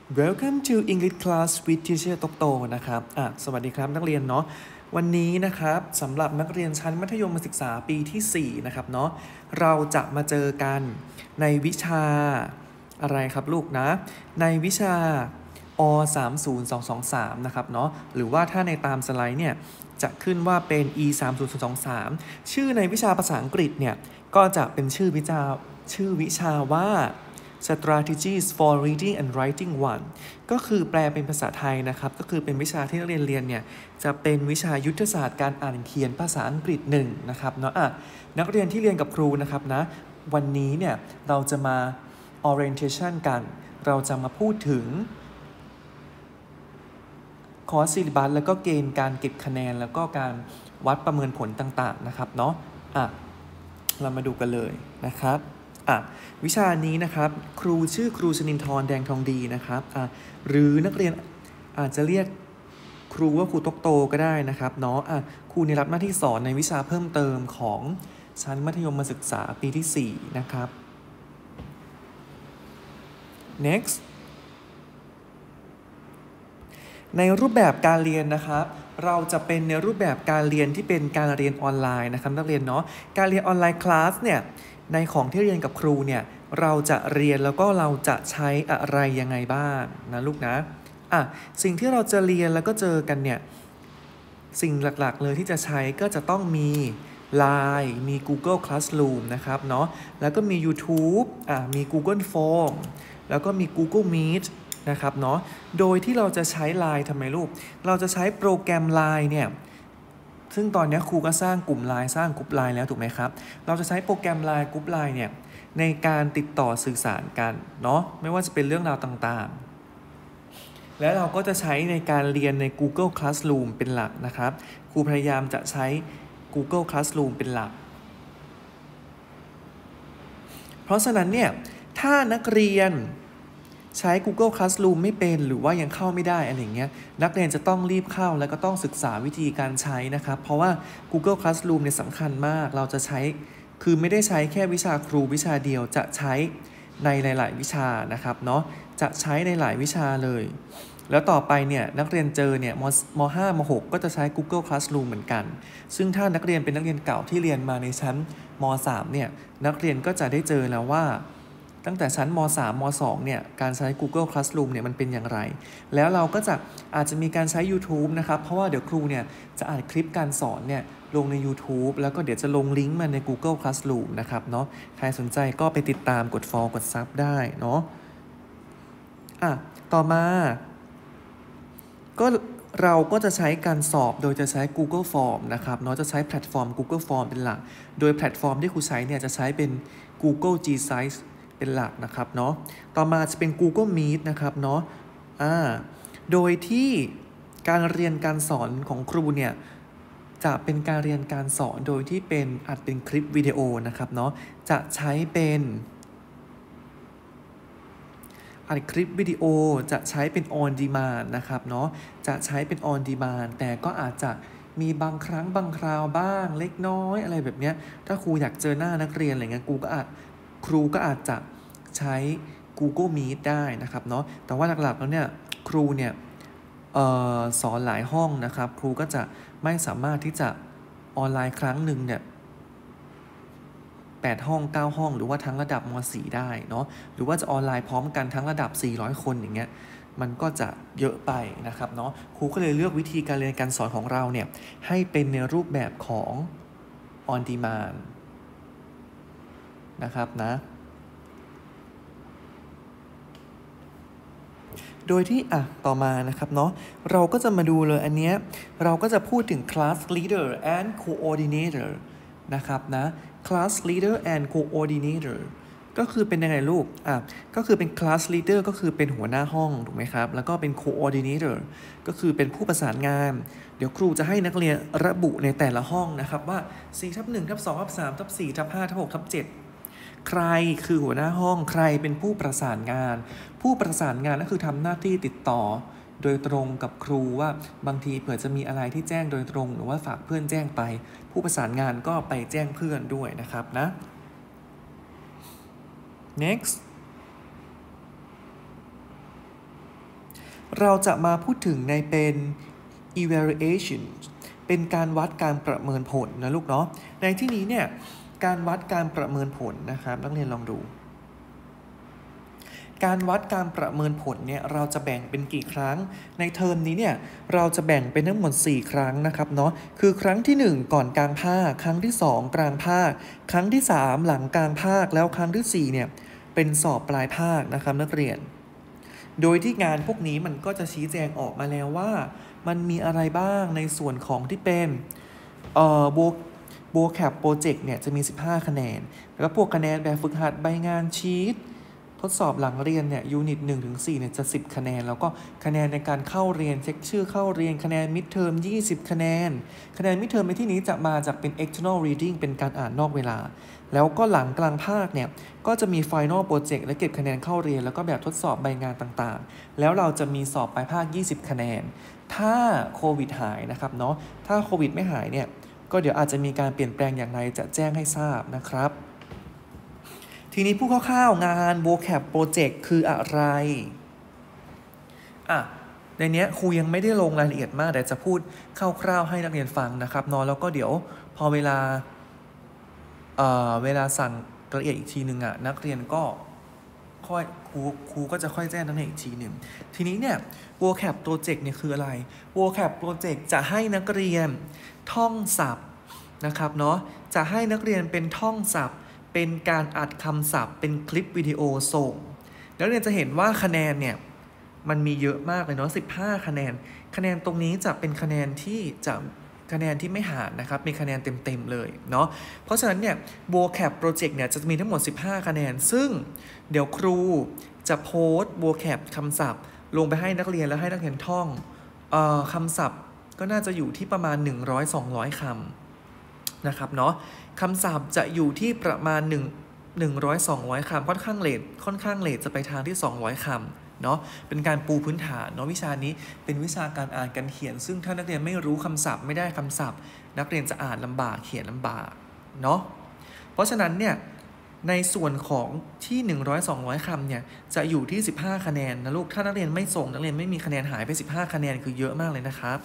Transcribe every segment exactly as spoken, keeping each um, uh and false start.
Welcome to English class with teacher ตกโตนะครับอ่ะสวัสดีครับนักเรียนเนาะวันนี้นะครับสำหรับนักเรียนชั้นมัธยมศึกษาปีที่สี่นะครับเนาะเราจะมาเจอกันในวิชาอะไรครับลูกนะในวิชาอ สาม ศูนย์ สอง สอง สามนะครับเนาะหรือว่าถ้าในตามสไลด์เนี่ยจะขึ้นว่าเป็น อี สาม ศูนย์ สอง สาม ชื่อในวิชาภาษาอังกฤษเนี่ยก็จะเป็นชื่อวิชาชื่อวิชาว่าStrategies for Reading and Writing วัน ก็คือแปลเป็นภาษาไทยนะครับก็คือเป็นวิชาที่นักเรียนเรียนเนี่ยจะเป็นวิชายุทธศาสตร์การอ่านเขียนภาษาอังกฤษหนึ่งนะครับเนาะอ่ะนักเรียนที่เรียนกับครูนะครับนะวันนี้เนี่ยเราจะมา orientation กันเราจะมาพูดถึงคอร์สซิลิบัสแล้วก็เกณฑ์การเก็บคะแนนแล้วก็การวัดประเมินผลต่างๆนะครับเนาะอ่ะเรามาดูกันเลยนะครับอ่ะวิชานี้นะครับครูชื่อครูชนินทร์แดงทองดีนะครับอ่ะหรือนักเรียนอาจจะเรียกครูว่าครูตกโตก็ได้นะครับเนาะอ่ะครูในรับหน้าที่สอนในวิชาเพิ่มเติมของชั้นมัธยมศึกษาปีที่สี่นะครับ next ในรูปแบบการเรียนนะครับเราจะเป็นในรูปแบบการเรียนที่เป็นการเรียนออนไลน์นะครับนักเรียนเนาะการเรียนออนไลน์คลาสเนี่ยในของที่เรียนกับครูเนี่ยเราจะเรียนแล้วก็เราจะใช้อะไรยังไงบ้างนะลูกนะอ่ะสิ่งที่เราจะเรียนแล้วก็เจอกันเนี่ยสิ่งหลักๆเลยที่จะใช้ก็จะต้องมี ไลน์ มี Google Classroom นะครับเนาะแล้วก็มี YouTube อ่ะมี Google Form แล้วก็มี Google Meet นะครับเนาะโดยที่เราจะใช้ ไลน์ ทำไมลูกเราจะใช้โปรแกรม ไลน์ เนี่ยซึ่งตอนนี้ครูก็สร้างกลุ่ม ไลน์ สร้างกลุ่ม ไลน์ แล้วถูกไหมครับเราจะใช้โปรแกรม ไลน์ กลุ่ม ไลน์ เนี่ยในการติดต่อสื่อสารกันเนาะไม่ว่าจะเป็นเรื่องราวต่างๆและเราก็จะใช้ในการเรียนใน Google Classroom เป็นหลักนะครับครูพยายามจะใช้ Google Classroom เป็นหลักเพราะฉะนั้นเนี่ยถ้านักเรียนใช้ Google Classroom ไม่เป็นหรือว่ายังเข้าไม่ได้อะไรอย่างเงี้ยนักเรียนจะต้องรีบเข้าแล้วก็ต้องศึกษาวิธีการใช้นะครับเพราะว่า Google Classroom เนี่ยสำคัญมากเราจะใช้คือไม่ได้ใช้แค่วิชาครูวิชาเดียวจะใช้ในหลายๆวิชานะครับเนาะจะใช้ในหลายวิชาเลยแล้วต่อไปเนี่ยนักเรียนเจอเนี่ยม ห้า ม หก ก็จะใช้ Google Classroom เหมือนกันซึ่งถ้านักเรียนเป็นนักเรียนเก่าที่เรียนมาในชั้นม สาม เนี่ยนักเรียนก็จะได้เจอแล้วว่าตั้งแต่ชั้นม สาม ม สอง เนี่ยการใช้ Google Classroom เนี่ยมันเป็นอย่างไรแล้วเราก็จะอาจจะมีการใช้ YouTube นะครับเพราะว่าเดี๋ยวครูเนี่ยจะอัดคลิปการสอนเนี่ยลงใน YouTube แล้วก็เดี๋ยวจะลงลิงก์มาใน Google Classroom นะครับเนาะใครสนใจก็ไปติดตามกด follow กด sub ได้เนาะอ่ะต่อมาก็เราก็จะใช้การสอบโดยจะใช้ Google Form นะครับเนาะจะใช้แพลตฟอร์ม Google Form เป็นหลักโดยแพลตฟอร์มที่ครูใช้เนี่ยจะใช้เป็น Google G Sites เป็นหลักนะครับเนาะต่อมาจะเป็น Google Meet นะครับเนาะอ่าโดยที่การเรียนการสอนของครูเนี่ยจะเป็นการเรียนการสอนโดยที่เป็นอัดเป็นคลิปวิดีโอนะครับเนาะจะใช้เป็นอัดคลิปวิดีโอจะใช้เป็น on demand นะครับเนาะจะใช้เป็น on demand แต่ก็อาจจะมีบางครั้งบางคราวบ้างเล็กน้อยอะไรแบบเนี้ยถ้าครูอยากเจอหน้านักเรียนอะไรเงี้ยครูก็อาจครูก็อาจจะใช้ Google Meet ได้นะครับเนาะแต่ว่าหลักๆแล้วเนี่ยครูเนี่ยเอ่อสอนหลายห้องนะครับครูก็จะไม่สามารถที่จะออนไลน์ครั้งหนึ่งเนี่ยแปดห้องเก้าห้องหรือว่าทั้งระดับม สี่ ได้เนาะหรือว่าจะออนไลน์พร้อมกันทั้งระดับสี่ร้อยคนอย่างเงี้ยมันก็จะเยอะไปนะครับเนาะครูก็เลยเลือกวิธีการเรียนการสอนของเราเนี่ยให้เป็นในรูปแบบของ on demand นะครับนะโดยที่อ่ะต่อมานะครับเนาะเราก็จะมาดูเลยอันเนี้ยเราก็จะพูดถึง class leader and coordinator นะครับนะ class leader and coordinator ก็คือเป็นยังไงลูกอ่ะก็คือเป็น class leader ก็คือเป็นหัวหน้าห้องถูกไหมครับแล้วก็เป็น coordinator ก็คือเป็นผู้ประสานงานเดี๋ยวครูจะให้นักเรียนระบุในแต่ละห้องนะครับว่า สี่ ทับ หนึ่ง ทับ สอง ทับ สาม ทับ สี่ ทับ ห้า ทับ หก ทับ เจ็ดใครคือหัวหน้าห้องใครเป็นผู้ประสานงานผู้ประสานงานก็คือทำหน้าที่ติดต่อโดยตรงกับครูว่าบางทีเผื่อจะมีอะไรที่แจ้งโดยตรงหรือว่าฝากเพื่อนแจ้งไปผู้ประสานงานก็ไปแจ้งเพื่อนด้วยนะครับนะ next เราจะมาพูดถึงในเป็น evaluation เป็นการวัดการประเมินผลนะลูกเนาะในที่นี้เนี่ยการวัดการประเมินผลนะครับนักเรียนลองดูการวัดการประเมินผลเนี่ยเราจะแบ่งเป็นกี่ครั้งในเทอมนี้เนี่ยเราจะแบ่งเป็นทั้งหมดสี่ครั้งนะครับเนาะคือครั้งที่หนึ่งก่อนกลางภาคครั้งที่สองกลางภาคครั้งที่สามหลังกลางภาคแล้วครั้งที่สี่เนี่ยเป็นสอบปลายภาคนะครับนักเรียนโดยที่งานพวกนี้มันก็จะชี้แจงออกมาแล้วว่ามันมีอะไรบ้างในส่วนของที่เป็นเอ่อโบโบแคปโปรเจกต์เนี่ยจะมีสิบห้าคะแนนแล้วก็พวกคะแนนแบบฝึกหัดใบงานชีททดสอบหลังเรียนเนี่ยยูนิต หนึ่งถึงสี่ เนี่ยจะสิบคะแนนแล้วก็คะแนนในการเข้าเรียนเช็คชื่อเข้าเรียนคะแนนมิดเทอมยี่สิบคะแนนคะแนนมิดเทอมในที่นี้จะมาจากเป็น external reading เป็นการอ่านนอกเวลาแล้วก็หลังกลางภาคเนี่ยก็จะมี final project และเก็บคะแนนเข้าเรียนแล้วก็แบบทดสอบใบงานต่างๆแล้วเราจะมีสอบปลายภาคยี่สิบคะแนนถ้าโควิดหายนะครับเนาะถ้าโควิดไม่หายเนี่ยก็เดี๋ยวอาจจะมีการเปลี่ยนแปลงอย่างไรจะแจ้งให้ทราบนะครับทีนี้ผู้คร่าวๆงาน vocab project คืออะไรอ่ะในนี้ครูยังไม่ได้ลงรายละเอียดมากแต่จะพูดคร่าวๆให้นักเรียนฟังนะครับเนาะแล้วก็เดี๋ยวพอเวลาเอ่อเวลาสั่งรายละเอียดอีกทีหนึ่งอ่ะนักเรียนก็ค่อยครูครูก็จะค่อยแจ้งนักเรียนอีกทีหนึ่งทีนี้เนี่ย vocab project เนี่ยคืออะไร vocab project จะให้นักเรียนท่องศัพท์นะครับเนาะจะให้นักเรียนเป็นท่องศัพท์เป็นการอัดคำศัพท์เป็นคลิปวิดีโอส่งนักเรียนจะเห็นว่าคะแนนเนี่ยมันมีเยอะมากเลยเนาะสิบห้าคะแนนคะแนนตรงนี้จะเป็นคะแนนที่จะคะแนนที่ไม่หารนะครับมีคะแนนเต็มๆเลยเนาะเพราะฉะนั้นเนี่ย vocab project เนี่ยจะมีทั้งหมดสิบห้าคะแนนซึ่งเดี๋ยวครูจะโพสต์ vocab คำศัพท์ลงไปให้นักเรียนแล้วให้นักเรียนท่องเอ่อคำศัพท์ก็น่าจะอยู่ที่ประมาณ หนึ่งร้อยถึงสองร้อย คำนะครับเนาะคำศัพท์จะอยู่ที่ประมาณ1 100 200 คำค่อนข้างเลทค่อนข้างเลทจะไปทางที่สองร้อยคำเนาะเป็นการปูพื้นฐานเนาะวิชานี้เป็นวิชาการอ่านการเขียนซึ่งถ้านักเรียนไม่รู้คำศัพท์ไม่ได้คำศัพท์นักเรียนจะอ่านลำบากเขียนลำบากเนาะเพราะฉะนั้นเนี่ยในส่วนของที่หนึ่งร้อย สองร้อย คำเนี่ยจะอยู่ที่สิบห้าคะแนนนะลูกถ้านักเรียนไม่ส่งนักเรียนไม่มีคะแนนหายไปสิบห้าคะแนนคือเยอะมากเลยนะครับ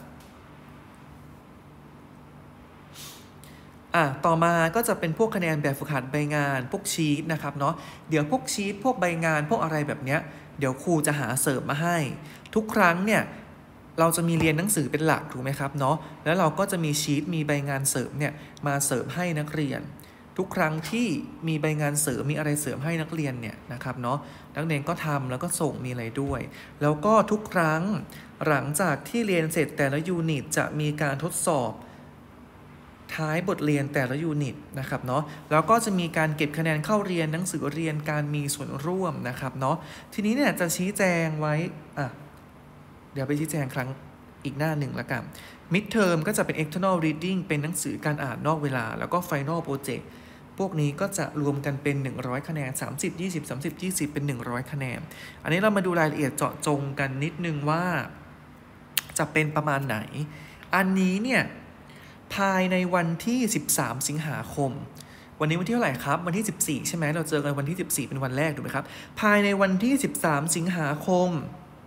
อ่ะต่อมาก็จะเป็นพวกคะแนนแบบฝึกหัดใบงานพวกชีทนะครับเนาะเดี๋ยวพวกชีทพวกใบงานพวกอะไรแบบเนี้ยเดี๋ยวครูจะหาเสริมมาให้ทุกครั้งเนี่ยเราจะมีเรียนหนังสือเป็นหลักถูกไหมครับเนาะแล้วเราก็จะมีชีทมีใบงานเสริมเนี่ยมาเสริมให้นักเรียนทุกครั้งที่มีใบงานเสริมมีอะไรเสริมให้นักเรียนเนี่ยนะครับเนาะนักเรียนก็ทำแล้วก็ส่งมีอะไรด้วยแล้วก็ทุกครั้งหลังจากที่เรียนเสร็จแต่ละยูนิตจะมีการทดสอบท้ายบทเรียนแต่ละยูนิตนะครับเนาะแล้วก็จะมีการเก็บคะแนนเข้าเรียนหนังสือเรียนการมีส่วนร่วมนะครับเนาะทีนี้เนี่ยจะชี้แจงไว้อ่ะเดี๋ยวไปชี้แจงครั้งอีกหน้าหนึ่งละกัน mid term ก็จะเป็น external reading เป็นหนังสือการอ่านนอกเวลาแล้วก็ final project พวกนี้ก็จะรวมกันเป็นหนึ่งร้อยคะแนนสามสิบ ยี่สิบ สามสิบ ยี่สิบเป็นหนึ่งร้อยคะแนนอันนี้เรามาดูรายละเอียดเจาะจงกันนิดนึงว่าจะเป็นประมาณไหนอันนี้เนี่ยภายในวันที่สิบสามสิงหาคมวันนี้วันที่เท่าไหร่ครับวันที่สิบสี่ใช่ไหมเราเจอกันวันที่สิบสี่เป็นวันแรกถูกไหมครับภายในวันที่สิบสามสิงหาคม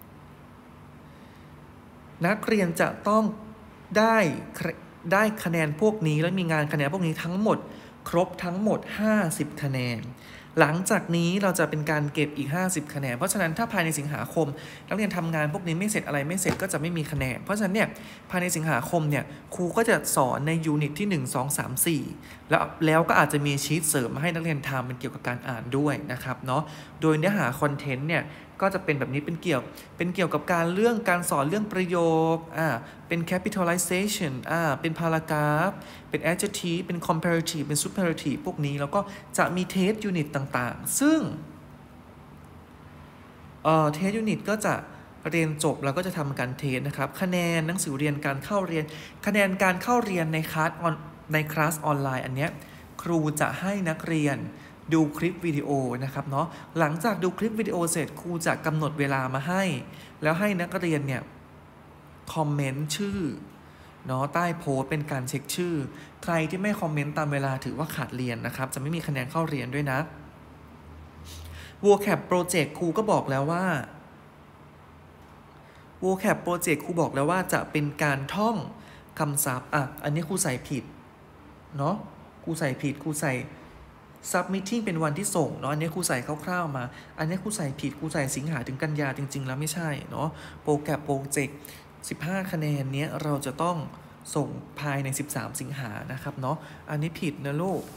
นักเรียนจะต้องได้ได้คะแนนพวกนี้และมีงานคะแนนพวกนี้ทั้งหมดครบทั้งหมดห้าสิบคะแนนหลังจากนี้เราจะเป็นการเก็บอีกห้าสิบคะแนนเพราะฉะนั้นถ้าภายในสิงหาคมนักเรียนทำงานพวกนี้ไม่เสร็จอะไรไม่เสร็จก็จะไม่มีคะแนนเพราะฉะนั้นเนี่ยภายในสิงหาคมเนี่ยครูก็จะสอนในยูนิตที่หนึ่ง สอง สาม สี่แล้วแล้วก็อาจจะมีชีทเสริมมาให้นักเรียนทำเป็นเกี่ยวกับการอ่านด้วยนะครับเนาะโดยเนื้อหาคอนเทนต์เนี่ยก็จะเป็นแบบนี้เป็นเกี่ยวเป็นเกี่ยวกับการเรื่องการสอนเรื่องประโยคอ่าเป็น capitalization อ่าเป็น paragraph เป็น adjective เป็น comparative เป็น superlative พวกนี้แล้วก็จะมี test unit ต่างๆซึ่งเอ่อ test unit ก็จะเรียนจบแล้วก็จะทำการเทสนะครับคะแนนหนังสือเรียนการเข้าเรียนคะแนนการเข้าเรียนในคลาสออนในคลาสออนไลน์อันเนี้ยครูจะให้นักเรียนดูคลิปวิดีโอนะครับเนาะหลังจากดูคลิปวิดีโอเสร็จครูจะกำหนดเวลามาให้แล้วให้นักเรียนเนี่ยคอมเมนต์ชื่อเนาะใต้โพสต์เป็นการเช็คชื่อใครที่ไม่คอมเมนต์ตามเวลาถือว่าขาดเรียนนะครับจะไม่มีคะแนนเข้าเรียนด้วยนะ vocab project ครูก็บอกแล้วว่า vocab project ครูบอกแล้วว่าจะเป็นการท่องคำศัพท์อ่ะอันนี้ครูใส่ผิดเนาะครูใส่ผิดครูใส่ submitting เป็นวันที่ส่งเนาะอันนี้ครูใส่คร่าวๆมาอันนี้ครูใส่ผิดครูใส่สิงหาถึงกันยาจริงๆแล้วไม่ใช่เนาะโปรแกรมโปรเจกต์สิบห้าคะแนนเนี้ยเราจะต้องส่งภายในสิบสามสิงหานะครับเนาะอันนี้ผิดนะลูก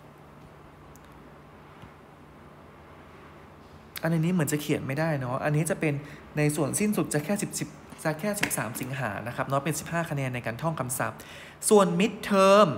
อันนี้เหมือนจะเขียนไม่ได้เนาะอันนี้จะเป็นในส่วนสิ้นสุดจะแค่10 10จะแค่สิบสามสิงหานะครับเนาะเป็นสิบห้าคะแนนในการท่องคำศัพท์ส่วน mid term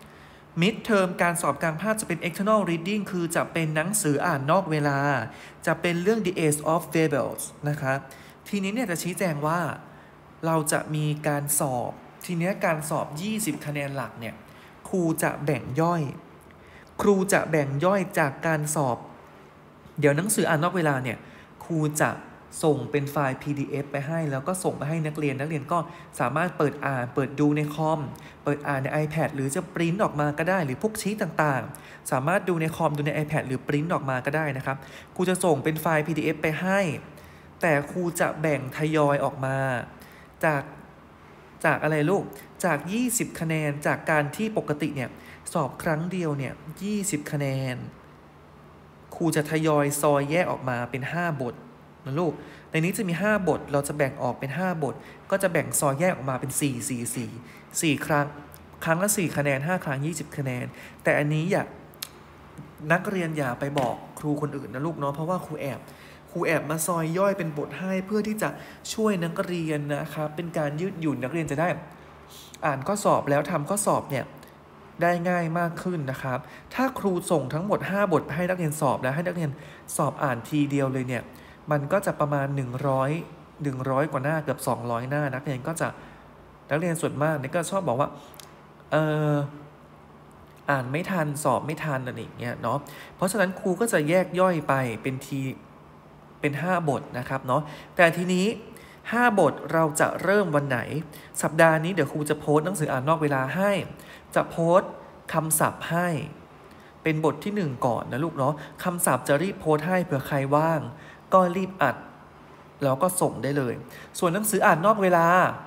mid term การสอบกลางภาคจะเป็น external reading คือจะเป็นหนังสืออ่านนอกเวลาจะเป็นเรื่อง the age of fables นะครับทีนี้เนี่ยจะชี้แจงว่าเราจะมีการสอบทีนี้การสอบยี่สิบคะแนนหลักเนี่ยครูจะแบ่งย่อยครูจะแบ่งย่อยจากการสอบเดี๋ยวหนังสืออ่านนอกเวลาเนี่ยครูจะส่งเป็นไฟล์ พี ดี เอฟ ไปให้แล้วก็ส่งไปให้นักเรียนนักเรียนก็สามารถเปิดอ่านเปิดดูในคอมเปิดอ่านใน iPad หรือจะปริ้นออกมาก็ได้หรือพวกชีทต่างๆสามารถดูในคอมดูใน iPad หรือปริ้นออกมาก็ได้นะครับครูจะส่งเป็นไฟล์ พี ดี เอฟ ไปให้แต่ครูจะแบ่งทยอยออกมาจากจากอะไรลูกจากยี่สิบคะแนนจากการที่ปกติเนี่ยสอบครั้งเดียวเนี่ยยี่สิบคะแนนครูจะทยอยซอยแยกออกมาเป็นห้าบทนะลูกในนี้จะมีห้าบทเราจะแบ่งออกเป็นห้าบทก็จะแบ่งซอยแยกออกมาเป็นสี่ 4 4 4ครั้งครั้งละสี่คะแนนห้าครั้งยี่สิบคะแนนแต่อันนี้อย่านักเรียนอย่าไปบอกครูคนอื่นนะลูกเนาะเพราะว่าครูแอบครูแอบมาซอยย่อยเป็นบทให้เพื่อที่จะช่วยนักเรียนนะครับเป็นการยืดหยุ่นนักเรียนจะได้อ่านข้อสอบแล้วทำข้อสอบเนี่ยได้ง่ายมากขึ้นนะครับถ้าครูส่งทั้งหมดห้าบทให้นักเรียนสอบแล้วให้นักเรียนสอบอ่านทีเดียวเลยเนี่ยมันก็จะประมาณหนึ่งร้อย หนึ่งร้อยกว่าหน้าเกือบสองร้อยหน้านักเรียนก็จะนักเรียนส่วนมากเนี่ยก็ชอบบอกว่าเอออ่านไม่ทันสอบไม่ทันอะไรอย่างเงี้ยเนาะเพราะฉะนั้นครูก็จะแยกย่อยไปเป็นทีเป็นห้าบทนะครับเนาะแต่ทีนี้ห้าบทเราจะเริ่มวันไหนสัปดาห์นี้เดี๋ยวครูจะโพสต์หนังสืออ่านนอกเวลาให้จะโพสต์คำศัพท์ให้เป็นบทที่หนึ่งก่อนนะลูกเนาะคำศัพท์จะรีบโพสต์ให้เผื่อใครว่างก็รีบอัดแล้วก็ส่งได้เลยส่วนหนังสืออ่านนอกเวลา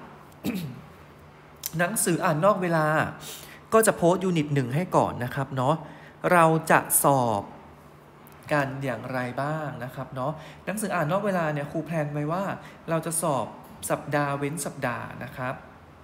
หนังสืออ่านนอกเวลาก็จะโพสต์ยูนิตหนึ่งให้ก่อนนะครับเนาะเราจะสอบกันอย่างไรบ้างนะครับเนาะหนังสืออ่านนอกเวลาเนี่ยครูแพลนไว้ว่าเราจะสอบสัปดาห์เว้นสัปดาห์นะครับ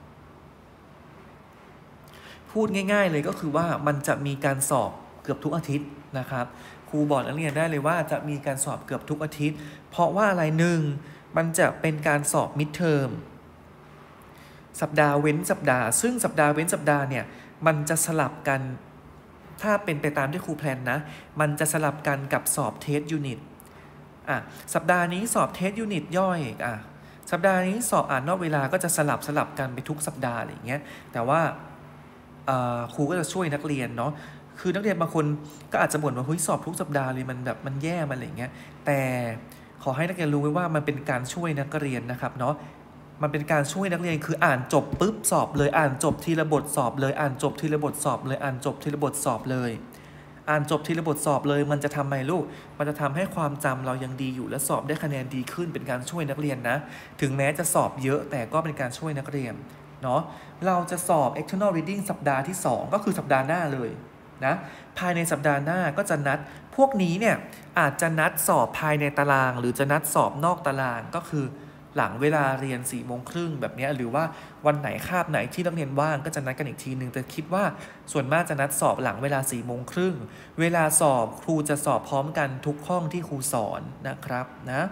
พูดง่ายๆเลยก็คือว่ามันจะมีการสอบเกือบทุกอาทิตย์นะครับครูบอกนักเรียนได้เลยว่าจะมีการสอบเกือบทุกอาทิตย์เพราะว่าอะไรหนึ่งมันจะเป็นการสอบมิดเทอมสัปดาห์เว้นสัปดาห์ซึ่งสัปดาห์เว้นสัปดาห์เนี่ยมันจะสลับกันถ้าเป็นไปตามที่ครูแพลนนะมันจะสลับกันกับสอบเทสยูนิตอ่ะสัปดาห์นี้สอบเทสยูนิตย่อยอ่ะสัปดาห์นี้สอบอ่านนอกเวลาก็จะสลับสลับกันไปทุกสัปดาห์อะไรอย่างเงี้ยแต่ว่าครูก็จะช่วยนักเรียนเนาะคือนักเรียนบางคนก็อาจจะบ่นว่าเฮ้ยสอบทุกสัปดาห์เลยมันแบบมันแย่มันอะไรอย่างเงี้ยแต่ขอให้นักเรียนรู้ไว้ว่ามันเป็นการช่วยนักเรียนนะครับเนาะมันเป็นการช่วยนักเรียนคืออ่านจบปุ๊บสอบเลยอ่านจบทีละบทสอบเลยอ่านจบทีละบทสอบเลยอ่านจบทีละบทสอบเลยอ่านจบทีละบทสอบเลยมันจะทำไมลูกมันจะทำให้ความจำเรายังดีอยู่และสอบได้คะแนนดีขึ้นเป็นการช่วยนักเรียนนะถึงแม้จะสอบเยอะแต่ก็เป็นการช่วยนักเรียนเนาะเราจะสอบ external reading สัปดาห์ที่สองก็คือสัปดาห์หน้าเลยนะภายในสัปดาห์หน้าก็จะนัดพวกนี้เนี่ยอาจจะนัดสอบภายในตารางหรือจะนัดสอบนอกตารางก็คือหลังเวลาเรียนสี่โมงครึ่งแบบนี้หรือว่าวันไหนคาบไหนที่นักเรียนว่างก็จะนัดกันอีกทีนึงแต่คิดว่าส่วนมากจะนัดสอบหลังเวลาสี่โมงครึ่งเวลาสอบครูจะสอบพร้อมกันทุกห้องที่ครูสอนนะครับนะ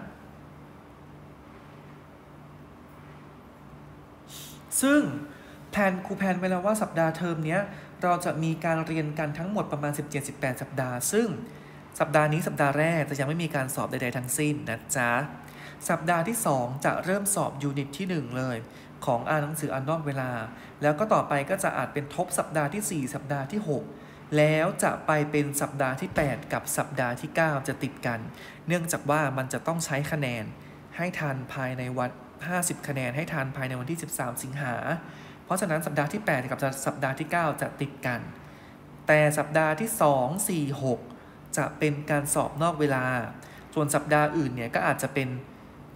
ซึ่งแผนครูแผนไว้แล้วว่าสัปดาห์เทอมนี้เราจะมีการเรียนกันทั้งหมดประมาณ สิบเจ็ด สิบแปด สัปดาห์ซึ่งสัปดาห์นี้สัปดาห์แรกจะยังไม่มีการสอบใดๆทั้งสิ้นนะจ๊ะสัปดาห์ที่สองจะเริ่มสอบยูนิตที่หนึ่งเลยของอ่านหนังสืออ่านนอกเวลาแล้วก็ต่อไปก็จะอาจเป็นทบสัปดาห์ที่สี่สัปดาห์ที่หกแล้วจะไปเป็นสัปดาห์ที่แปดกับสัปดาห์ที่เก้าจะติดกันเนื่องจากว่ามันจะต้องใช้คะแนนให้ทันภายในวันห้าสิบคะแนนให้ทันภายในวันที่สิบสามสิงหาเพราะฉะนั้นสัปดาห์ที่แปดกับสัปดาห์ที่เก้าจะติดกันแต่สัปดาห์ที่สอง สี่ หกจะเป็นการสอบนอกเวลาส่วนสัปดาห์อื่นเนี่ยก็อาจจะเป็น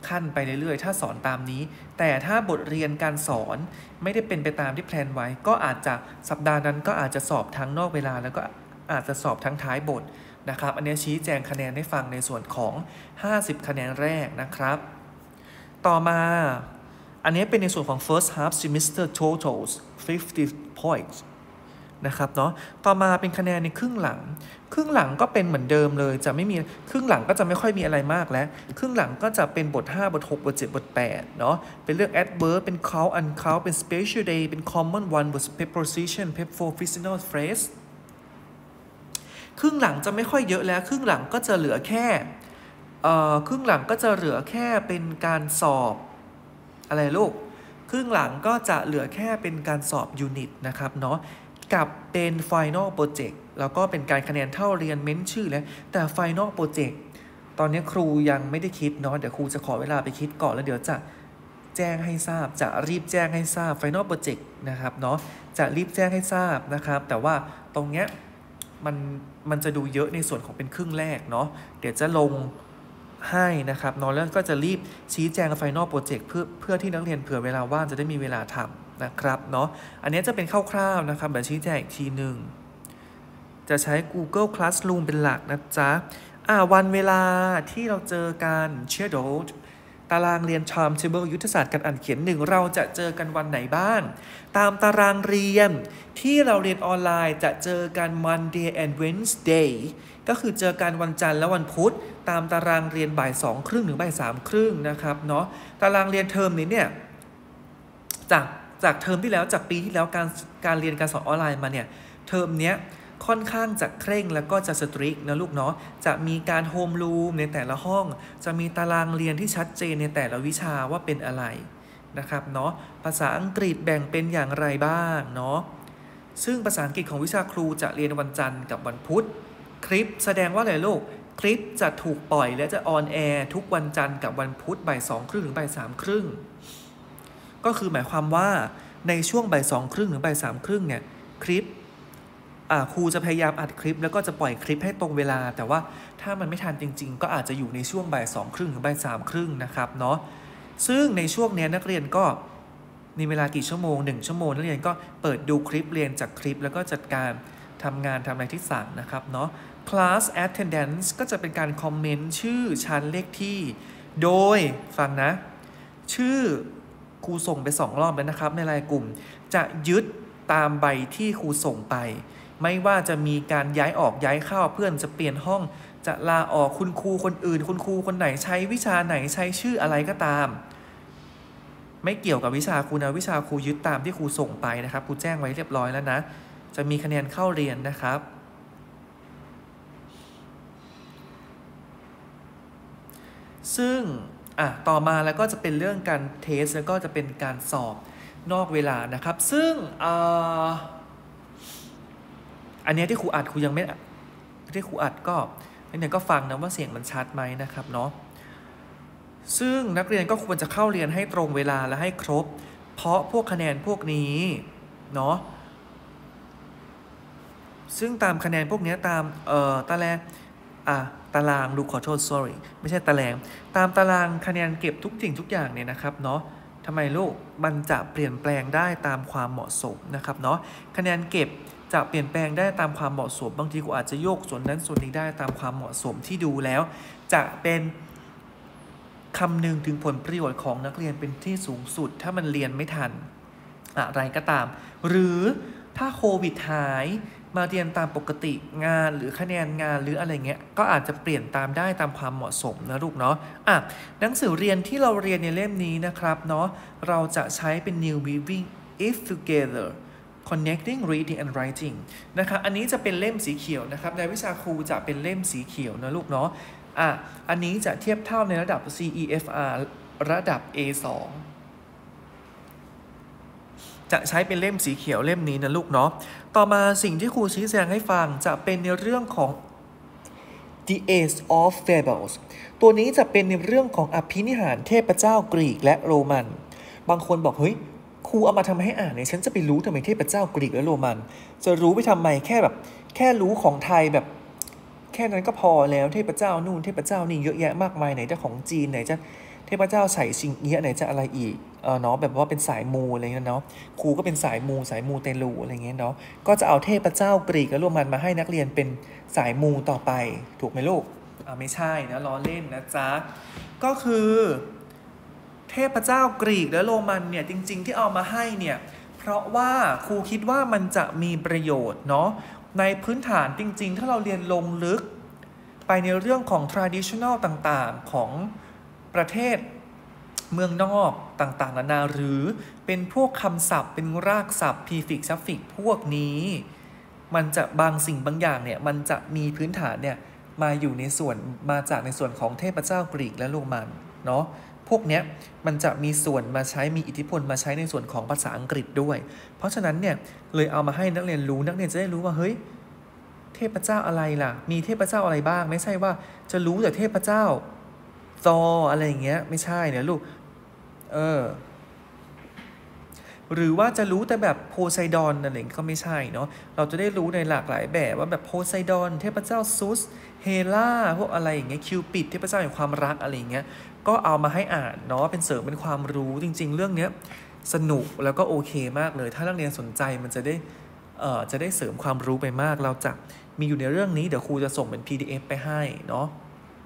ขั้นไปเรื่อยๆถ้าสอนตามนี้แต่ถ้าบทเรียนการสอนไม่ได้เป็นไปตามที่แพลนไว้ก็อาจจะสัปดาห์นั้นก็อาจจะสอบทั้งนอกเวลาแล้วก็อาจจะสอบทั้งท้ายบทนะครับอันนี้ชี้แจงคะแนนให้ฟังในส่วนของห้าสิบคะแนนแรกนะครับต่อมาอันนี้เป็นในส่วนของ first half semester totals fifty points นะครับเนาะต่อมาเป็นคะแนนในครึ่งหลังครึ่งหลังก็เป็นเหมือนเดิมเลยจะไม่มีครึ่งหลังก็จะไม่ค่อยมีอะไรมากแล้วครึ่งหลังก็จะเป็นบทห้าบทหกบทเจ็ดบทแปดเนาะเป็นเรื่อง adverb เป็น count uncount เป็น special day เป็น common one บท preposition prepositional phrase ครึ่งหลังจะไม่ค่อยเยอะแล้วครึ่งหลังก็จะเหลือแค่เอ่อครึ่งหลังก็จะเหลือแค่เป็นการสอบอะไรลูกครึ่งหลังก็จะเหลือแค่เป็นการสอบยูนิตนะครับเนาะกับเป็น Final Project แล้วก็เป็นการคะแนนเท่าเรียนเม้นชื่อแล้วแต่ Final Project ตอนนี้ครูยังไม่ได้คิดเนาะเดี๋ยวครูจะขอเวลาไปคิดก่อนแล้วเดี๋ยวจะแจ้งให้ทราบจะรีบแจ้งให้ทราบ Final Project นะครับเนาะจะรีบแจ้งให้ทราบนะครับแต่ว่าตรงเนี้ยมันมันจะดูเยอะในส่วนของเป็นครึ่งแรกเนาะเดี๋ยวจะลงให้นะครับเนาะแล้วก็จะรีบชี้แจง Final Project เพื่อเพื่อที่นักเรียนเผื่อเวลาว่างจะได้มีเวลาทำนะครับเนาะอันนี้จะเป็นคร่าวๆนะครับแบบชี้แจงอีกทีหนึ่งจะใช้ Google Classroom เป็นหลักนะจ๊ะอ่าวันเวลาที่เราเจอกัน schedule ตารางเรียน timetable ยุทธศาสตร์การอ่านเขียนหนึ่งเราจะเจอกันวันไหนบ้างตามตารางเรียนที่เราเรียนออนไลน์จะเจอกัน Monday and Wednesday ก็คือเจอกันวันจันทร์และวันพุธตามตารางเรียนบ่ายสองครึ่งถึงบ่ายสามครึ่งนะครับเนาะตารางเรียนเทอมนี้เนี่ยจากจากเทอมที่แล้วจากปีที่แล้วการการเรียนการสอนออนไลน์มาเนี่ยเทอมเนี้ยค่อนข้างจะเคร่งแล้วก็จะสตริกนะลูกเนาะจะมีการโฮมรูมในแต่ละห้องจะมีตารางเรียนที่ชัดเจนในแต่ละวิชาว่าเป็นอะไรนะครับเนาะภาษาอังกฤษแบ่งเป็นอย่างไรบ้างเนาะซึ่งภาษาอังกฤษของวิชาครูจะเรียนวันจันทร์กับวันพุธคลิปแสดงว่าอะไรลูกคลิปจะถูกปล่อยและจะออนแอร์ทุกวันจันทร์กับวันพุธบ่ายสองครึ่งถึงบ่ายสามครึ่งก็คือหมายความว่าในช่วงบ่ายสองครึ่งถึงบ่ายสามครึ่งเนี่ยคลิปครูจะพยายามอัดคลิปแล้วก็จะปล่อยคลิปให้ตรงเวลาแต่ว่าถ้ามันไม่ทันจริงๆก็อาจจะอยู่ในช่วงบ่ายสองครึ่งถึงบ่ายสามครึ่งนะครับเนาะซึ่งในช่วงนี้นักเรียนก็มีเวลากี่ชั่วโมงหนึ่งชั่วโมงนักเรียนก็เปิดดูคลิปเรียนจากคลิปแล้วก็จัดการทำงานทำอะไรที่สั่งนะครับเนาะ class attendance ก็จะเป็นการคอมเมนต์ชื่อชั้นเลขที่โดยฟังนะชื่อครูส่งไปสองรอบแล้วนะครับในรายกลุ่มจะยึดตามใบที่ครูส่งไปไม่ว่าจะมีการย้ายออกย้ายเข้าเพื่อนจะเปลี่ยนห้องจะลาออกคุณครูคนอื่นคุณครูคนไหนใช้วิชาไหนใช้ชื่ออะไรก็ตามไม่เกี่ยวกับวิชาครูนะวิชาครูยึดตามที่ครูส่งไปนะครับครูแจ้งไว้เรียบร้อยแล้วนะจะมีคะแนนเข้าเรียนนะครับซึ่งอ่ะต่อมาแล้วก็จะเป็นเรื่องการเทสแล้วก็จะเป็นการสอบนอกเวลานะครับซึ่งอ่าอันนี้ที่ครูอัดครูยังไม่ที่ครูอัดก็เนี่ยก็ฟังนะว่าเสียงมันชัดไหมนะครับเนาะซึ่งนักเรียนก็ควรจะเข้าเรียนให้ตรงเวลาและให้ครบเพราะพวกคะแนนพวกนี้เนาะซึ่งตามคะแนนพวกนี้ตามเอ่อตารางอ่ะตารางลูกขอโทษ sorry ไม่ใช่ตารางตามตารางคะแนนเก็บทุกสิ่งทุกอย่างเนี่ยนะครับเนาะทำไมลูกมันจะเปลี่ยนแปลงได้ตามความเหมาะสมนะครับเนาะคะแนนเก็บจะเปลี่ยนแปลงได้ตามความเหมาะสมบางทีกูอาจจะโยกส่วนนั้นส่วนนี้ได้ตามความเหมาะสมที่ดูแล้วจะเป็นคำนึงถึงผลประโยชน์ของนักเรียนเป็นที่สูงสุดถ้ามันเรียนไม่ทันอะไรก็ตามหรือถ้าโควิดหายมาเรียนตามปกติงานหรือคะแนนงานหรืออะไรเงี้ยก็อาจจะเปลี่ยนตามได้ตามความเหมาะสมนะลูกเนาะอ่ะหนังสือเรียนที่เราเรียนในเล่มนี้นะครับเนาะเราจะใช้เป็น New Weaving It Together Connecting Reading and Writing นะครับอันนี้จะเป็นเล่มสีเขียวนะครับในวิชาครูจะเป็นเล่มสีเขียวนะลูกเนาะอ่ะอันนี้จะเทียบเท่าในระดับ ซี อี เอฟ อาร์ ระดับ เอ สอง จะใช้เป็นเล่มสีเขียวเล่มนี้นะลูกเนาะต่อมาสิ่งที่ครูชี้แจงให้ฟังจะเป็นในเรื่องของ The Age of Fables ตัวนี้จะเป็นในเรื่องของอภินิหารเทพเจ้ากรีกและโรมันบางคนบอกเฮ้ยครูเอามาทำให้อ่านเนี่ยฉันจะไปรู้ทำไมเทพเจ้ากรีกและโรมันจะรู้ไปทำไมแค่แบบแค่รู้ของไทยแบบแค่นั้นก็พอแล้วเทพเจ้านู่นเทพเจ้านี่เยอะแยะมากมายไหนจะของจีนไหนจะเทพเจ้าไฉชิงเอี้ยไหนจะอะไรอีกเออเนาะแบบว่าเป็นสายมูอะไรเงี้ยเนาะครูก็เป็นสายมูสายมูเตลูอะไรเงี้ยเนาะก็จะเอาเทพเจ้ากรีกและโรมันมาให้นักเรียนเป็นสายมูต่อไปถูกไหมลูกอ่าไม่ใช่นะล้อเล่นนะจ๊ะก็คือเทพเจ้ากรีกและโรมันเนี่ยจริงๆที่เอามาให้เนี่ยเพราะว่าครูคิดว่ามันจะมีประโยชน์เนาะในพื้นฐานจริงๆถ้าเราเรียนลงลึกไปในเรื่องของ traditional ต่างๆของประเทศเมืองนอกต่างๆนานาหรือเป็นพวกคำศัพท์เป็นรากศัพท์ prefix suffix พวกนี้มันจะบางสิ่งบางอย่างเนี่ยมันจะมีพื้นฐานเนี่ยมาอยู่ในส่วนมาจากในส่วนของเทพเจ้ากรีกและโรมันเนาะพวกเนี้ยมันจะมีส่วนมาใช้มีอิทธิพลมาใช้ในส่วนของภาษาอังกฤษด้วยเพราะฉะนั้นเนี่ยเลยเอามาให้นักเรียนรู้นักเรียนจะได้รู้ว่าเฮ้ยเทพเจ้าอะไรล่ะมีเทพเจ้าอะไรบ้างไม่ใช่ว่าจะรู้แต่เทพเจ้าซออะไรอย่างเงี้ยไม่ใช่เนี่ยลูกเออหรือว่าจะรู้แต่แบบโพไซดอนอะไรก็ไม่ใช่เนาะเราจะได้รู้ในหลากหลายแบบว่าแบบโพไซดอนเทพเจ้าซุสเฮล่าพวกอะไรอย่างเงี้ยคิวปิดเทพเจ้าแห่งความรักอะไรอย่างเงี้ยก็เอามาให้อ่านเนาะเป็นเสริมเป็นความรู้จริงๆเรื่องเนี้ยสนุกแล้วก็โอเคมากเลยถ้านักเรียนสนใจมันจะได้เอ่อจะได้เสริมความรู้ไปมากเราจะมีอยู่ในเรื่องนี้เดี๋ยวครูจะส่งเป็น พี ดี เอฟ ไปให้เนาะ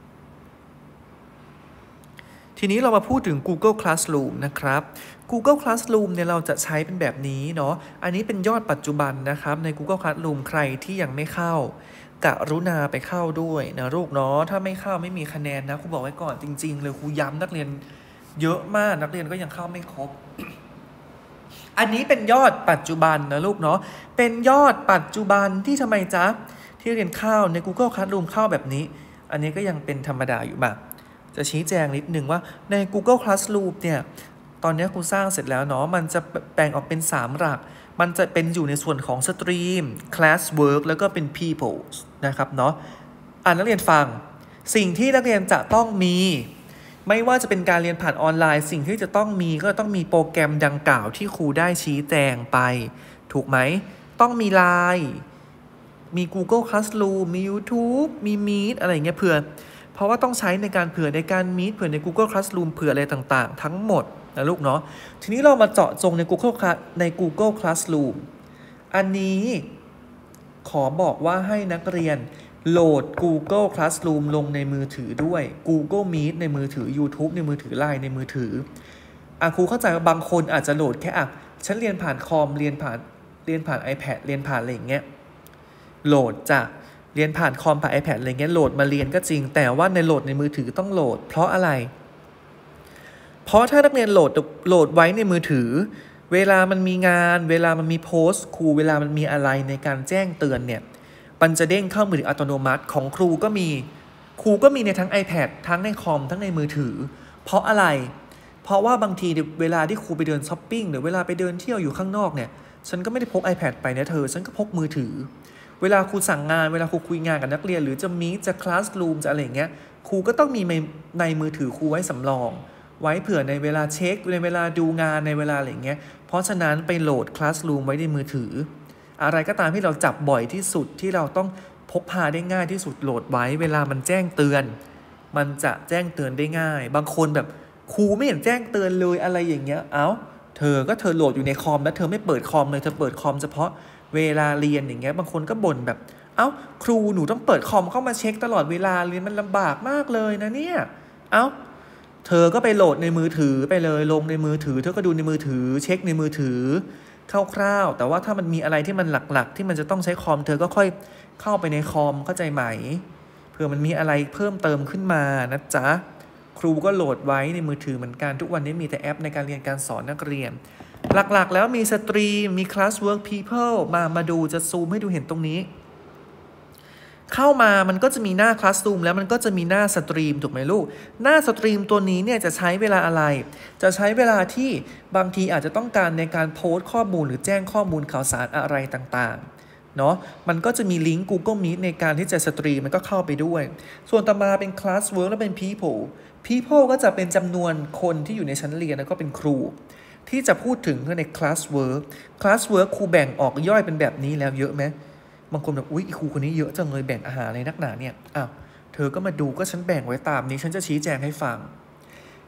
ทีนี้เรามาพูดถึง Google Classroom นะครับ Google Classroom เนี่ยเราจะใช้เป็นแบบนี้เนาะอันนี้เป็นยอดปัจจุบันนะครับใน Google Classroom ใครที่ยังไม่เข้ากรุณาไปเข้าด้วยนะลูกเนาะถ้าไม่เข้าไม่มีคะแนนนะครูบอกไว้ก่อนจริงๆเลยครูย้ำนักเรียนเยอะมากนักเรียนก็ยังเข้าไม่ครบ อันนี้เป็นยอดปัจจุบันนะลูกเนาะเป็นยอดปัจจุบันที่ทำไมจ๊ะที่เรียนเข้าใน Google Classroom เข้าแบบนี้อันนี้ก็ยังเป็นธรรมดาอยู่บ้างจะชี้แจงนิดนึงว่าใน Google Classroom เนี่ยตอนนี้ครูสร้างเสร็จแล้วเนาะมันจะแบ่งออกเป็นสามหลักมันจะเป็นอยู่ในส่วนของสตรีม Classwork แล้วก็เป็น People นะครับเนาะอ่านนักเรียนฟังสิ่งที่นักเรียนจะต้องมีไม่ว่าจะเป็นการเรียนผ่านออนไลน์สิ่งที่จะต้องมีก็ต้องมีโปรแกรมดังกล่าวที่ครูได้ชี้แจงไปถูกไหมต้องมี ไลน์ มี Google Classroom มี YouTube มี Meet อะไรอย่างเงี้ยเผื่อเพราะว่าต้องใช้ในการเผื่อในการ Meet เผื่อใน Google Classroom เผื่ออะไรต่างๆทั้งหมดนะลูกเนาะทีนี้เรามาเจาะจงใน Google ใน Google Classroom อันนี้ขอบอกว่าให้นักเรียนโหลด Google Classroom ลงในมือถือด้วย Google Meet ในมือถือ YouTube ในมือถือ ไลน์ ในมือถืออ่ะครูเข้าใจว่าบางคนอาจจะโหลดแค่อ่ะฉันเรียนผ่านคอมเรียนผ่านเรียนผ่าน iPad เรียนผ่านอะไรอย่างเงี้ยโหลดจ้ะเรียนผ่านคอมผ่าน iPad อะไรเงี้ยโหลดมาเรียนก็จริงแต่ว่าในโหลดในมือถือต้องโหลดเพราะอะไรเพราะถ้านักเรียนโหลดโหลดไว้ในมือถือเวลามันมีงานเวลามันมีโพสต์ครูเวลามันมีอะไรในการแจ้งเตือนเนี่ยมันจะเด้งเข้ามือถืออัตโนมัติของครูก็มีครูก็มีในทั้ง iPad ทั้งในคอมทั้งในมือถือเพราะอะไรเพราะว่าบางทีเวลาที่ครูไปเดินช้อปปิ้งหรือเวลาไปเดินเที่ยวอยู่ข้างนอกเนี่ยฉันก็ไม่ได้พก iPad ไปนะเธอฉันก็พกมือถือเวลาครูสั่งงานเวลาครูคุยงานกับนักเรียนหรือจะมีจะคลาสรูมจะอะไรอย่างเงี้ยครูก็ต้องมีในมือถือครูไว้สำรองไว้เผื่อในเวลาเช็คในเวลาดูงานในเวลาอะไรอย่างเงี้ยเพราะฉะนั้นไปโหลดคลาสรูมไว้ในมือถืออะไรก็ตามที่เราจับบ่อยที่สุดที่เราต้องพกพาได้ง่ายที่สุดโหลดไว้เวลามันแจ้งเตือนมันจะแจ้งเตือนได้ง่ายบางคนแบบครูไม่เห็นแจ้งเตือนเลยอะไรอย่างเงี้ยเอ้าเธอก็เธอโหลดอยู่ในคอมแล้วเธอไม่เปิดคอมเลยเธอเปิดคอมเฉพาะเวลาเรียนอย่างเงี้ยบางคนก็บ่นแบบเอ้าครูหนูต้องเปิดคอมเข้ามาเช็คตลอดเวลาเรียนมันลำบากมากเลยนะเนี่ยเอ้าเธอก็ไปโหลดในมือถือไปเลยลงในมือถือเธอก็ดูในมือถือเช็คในมือถือคร่าวๆแต่ว่าถ้ามันมีอะไรที่มันหลักๆที่มันจะต้องใช้คอมเธอก็ค่อยเข้าไปในคอมเข้าใจไหมเผื่อมันมีอะไรเพิ่มเติมขึ้นมานะจ๊ะครูก็โหลดไว้ในมือถือเหมือนกันทุกวันนี้มีแต่แอปในการเรียนการสอนนักเรียนหลักๆแล้วมีสตรีมมี Classwork People มามาดูจะซูมให้ดูเห็นตรงนี้เข้ามามันก็จะมีหน้า Classroom แล้วมันก็จะมีหน้าสตรีมถูกไหมลูกหน้าสตรีมตัวนี้เนี่ยจะใช้เวลาอะไรจะใช้เวลาที่บางทีอาจจะต้องการในการโพสต์ข้อมูลหรือแจ้งข้อมูลข่าวสารอะไรต่างๆเนาะมันก็จะมีลิงก์ Google Meet ในการที่จะสตรีมมันก็เข้าไปด้วยส่วนต่อมาเป็น Classwork และเป็น People People ก็จะเป็นจำนวนคนที่อยู่ในชั้นเรียนแล้วก็เป็นครูที่จะพูดถึงใน Classwork Classwork ครูแบ่งออกย่อยเป็นแบบนี้แล้วเยอะไหมบางคนแบบอุ๊ยครูคนนี้เยอะจังเลยแบ่งอาหารอะไรนักหนาเนี่ยอ้าวเธอก็มาดูก็ฉันแบ่งไว้ตามนี้ฉันจะชี้แจงให้ฟัง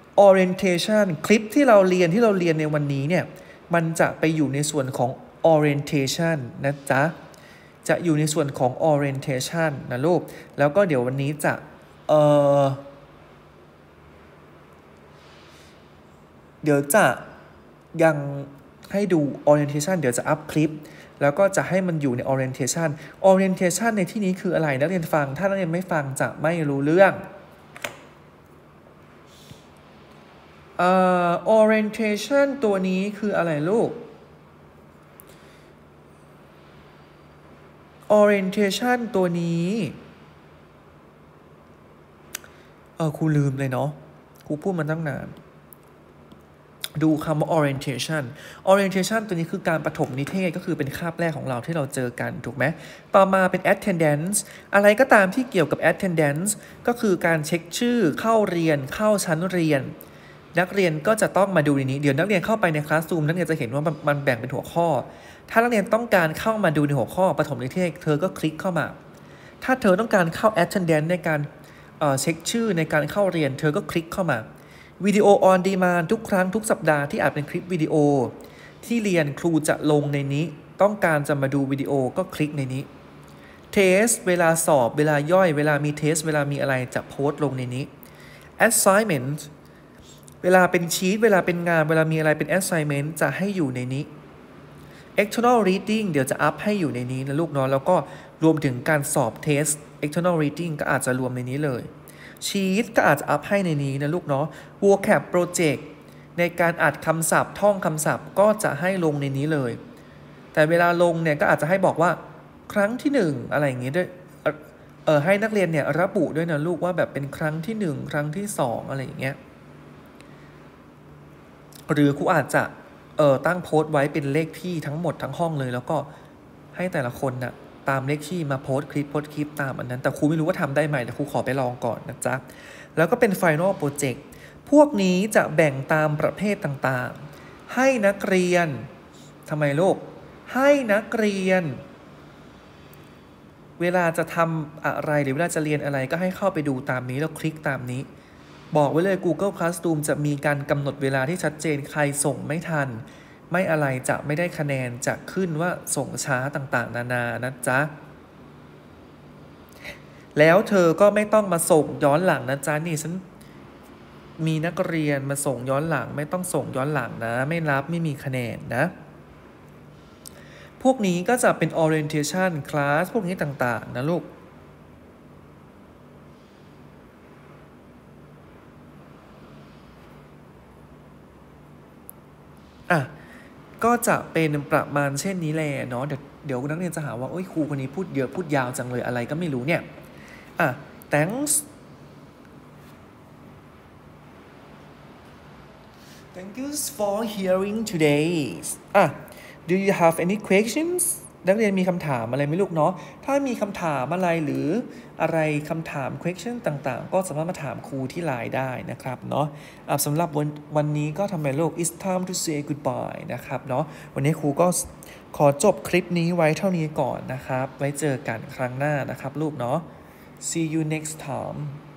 orientation คลิปที่เราเรียนที่เราเรียนในวันนี้เนี่ยมันจะไปอยู่ในส่วนของ orientation นะจ๊ะจะอยู่ในส่วนของ orientation นะลูกแล้วก็เดี๋ยววันนี้จะเอ่อเดี๋ยวจะยังให้ดู orientation เดี๋ยวจะอัพคลิปแล้วก็จะให้มันอยู่ใน orientation orientation ในที่นี้คืออะไรนักเรียนฟังถ้านักเรียนไม่ฟังจะไม่รู้เรื่องเอ่อ orientation ตัวนี้คืออะไรลูก orientation ตัวนี้เออครูลืมเลยเนาะครูพูดมาตั้งนานดูคำว่า orientation orientation ตัวนี้คือการปฐมนิเทศก็คือเป็นคาบแรกของเราที่เราเจอกันถูกไหมต่อมาเป็น attendance อะไรก็ตามที่เกี่ยวกับ attendance ก็คือการเช็คชื่อเข้าเรียนเข้าชั้นเรียนนักเรียนก็จะต้องมาดูในนี้เดี๋ยวนักเรียนเข้าไปในคลาสรูมนักเรียนจะเห็นว่ามันแบ่งเป็นหัวข้อถ้านักเรียนต้องการเข้ามาดูในหัวข้อปฐมนิเทศเธอก็คลิกเข้ามาถ้าเธอต้องการเข้า attendance ในการเอ่อเช็คชื่อในการเข้าเรียนเธอก็คลิกเข้ามาวิดีโอ on demand ทุกครั้งทุกสัปดาห์ที่อาจเป็นคลิปวิดีโอที่เรียนครูจะลงในนี้ต้องการจะมาดูวิดีโอก็คลิกในนี้เทสเวลาสอบเวลาย่อยเวลามีเทสเวลามีอะไรจะโพสต์ลงในนี้ assignment เวลาเป็นชีทเวลาเป็นงานเวลามีอะไรเป็น assignment จะให้อยู่ในนี้ external reading เดี๋ยวจะอัพให้อยู่ในนี้นะลูกเนาะแล้วก็รวมถึงการสอบเทส external reading ก็อาจจะรวมในนี้เลยชีทก็อาจจะอัพให้ในนี้นะลูกเนาะ vocab project ในการอัดคำศัพท์ท่องคำศัพท์ก็จะให้ลงในนี้เลยแต่เวลาลงเนี่ยก็อาจจะให้บอกว่าครั้งที่หนึ่งอะไรอย่างงี้ด้วยเออให้นักเรียนเนี่ยระบุด้วยนะลูกว่าแบบเป็นครั้งที่หนึ่งครั้งที่สองอะไรอย่างเงี้ยหรือครูอาจจะเออตั้งโพสต์ไว้เป็นเลขที่ทั้งหมดทั้งห้องเลยแล้วก็ให้แต่ละคนน่ะตามเลขที่มาโพสต์คลิปโพสต์คลิปตามอันนั้นแต่ครูไม่รู้ว่าทำได้ไหมแต่ครูขอไปลองก่อนนะจ๊ะแล้วก็เป็น Final Project พวกนี้จะแบ่งตามประเภทต่างๆให้นักเรียนทำไมลูกให้นักเรียนเวลาจะทำอะไรหรือเวลาจะเรียนอะไรก็ให้เข้าไปดูตามนี้แล้วคลิกตามนี้บอกไว้เลย Google Classroom จะมีการกำหนดเวลาที่ชัดเจนใครส่งไม่ทันไม่อะไรจะไม่ได้คะแนนจะขึ้นว่าส่งช้าต่างๆนานานะจ๊ะแล้วเธอก็ไม่ต้องมาส่งย้อนหลังนะจ๊ะนี่ฉันมีนักเรียนมาส่งย้อนหลังไม่ต้องส่งย้อนหลังนะไม่รับไม่มีคะแนนนะพวกนี้ก็จะเป็น orientation class พวกนี้ต่างๆนะลูกอ่ะก็จะเป็นประมาณเช่นนี้แหละเนาะเดี๋ยวเดี๋ยวนักเรียนจะหาว่าโอ้ยครูคนนี้พูดเยอะพูดยาวจังเลยอะไรก็ไม่รู้เนี่ยอ่ะ thanks thank you for hearing today อ่ะ do you have any questions นักเรียนมีคำถามอะไรไหมลูกเนาะถ้ามีคำถามอะไรหรืออะไรคำถาม question ต่างๆก็สามารถมาถามครูที่ไลน์ได้นะครับเนาะอ่ะสำหรับวันวันนี้ก็ทำไมลูก it's time to say goodbye นะครับเนาะวันนี้ครูก็ขอจบคลิปนี้ไว้เท่านี้ก่อนนะครับไว้เจอกันครั้งหน้านะครับลูกเนาะ see you next time